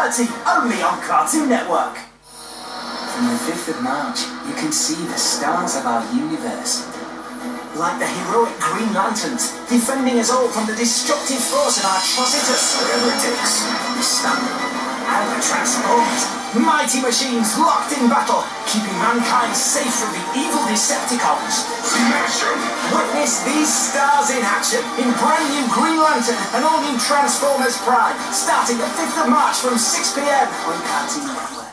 8:30, only on Cartoon Network. From the 5th of March, you can see the stars of our universe. Like the heroic Green Lanterns, defending us all from the destructive force of Atrocitus. Whatever it takes, we stand up. And the Transformers, mighty machines locked in battle, keeping mankind safe from the evil Decepticons. Smash 'em! Witness these stars in action in brand new Green Lantern and all new Transformers Prime, starting the 5th of March from 6 p.m. on Cartoon Network.